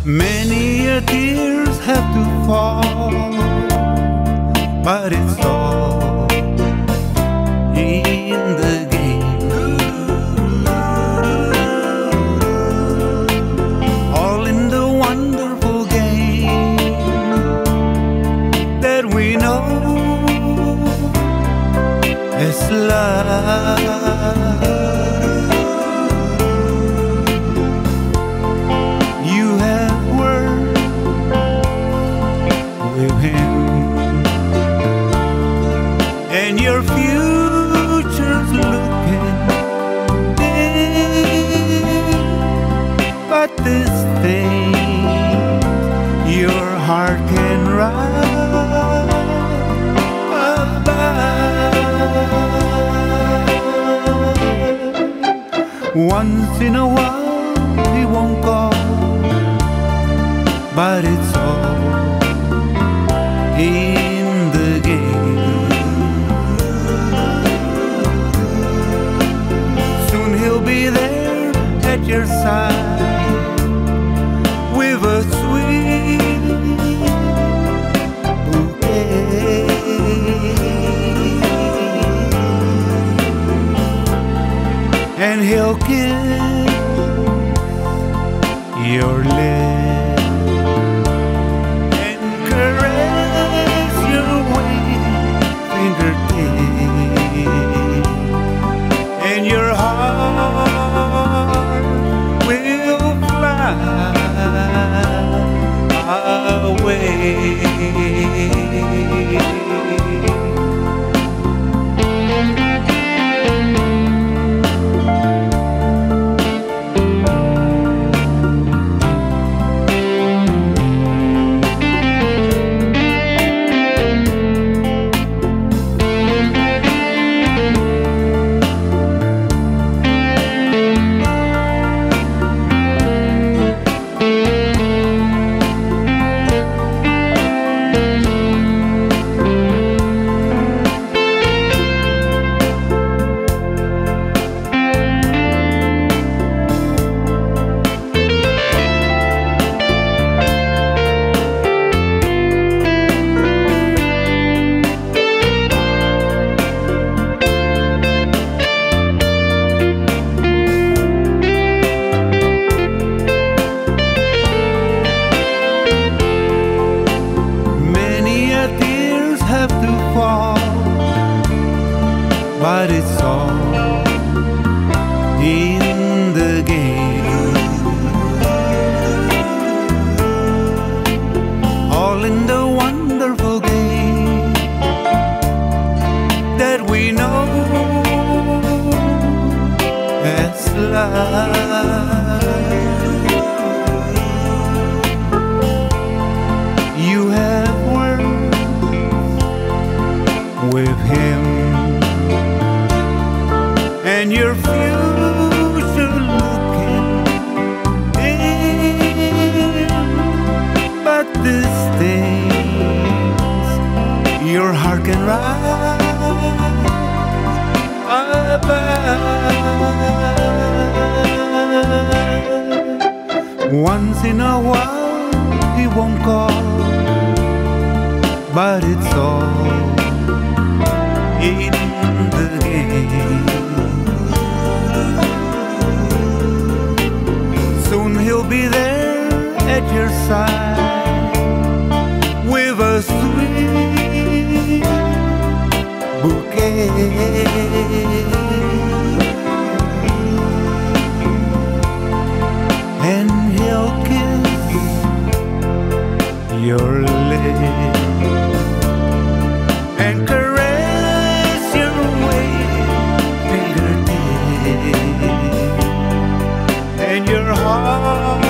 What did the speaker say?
Many a tears have to fall, but it's all in the game. All in the wonderful game that we know as love. You have worked with him, and your future's looking dim. But this thing your heart can write about. Once in a while he won't call, but it's all in the game. Soon he'll be there at your side with a sweet bouquet, and he'll kiss your lips and caress your weak fingertips, and your heart will fly away. Have to fall, but it's all in the game. All in the wonderful game that we know as love. You have worked with him, and your future looking dim. But these things your heart can write about. Once in a while he won't call, but it's all in the game. Soon he'll be there at your side with a sweet bouquet, and he'll kiss your lips and caress your weak fingertips, and your heart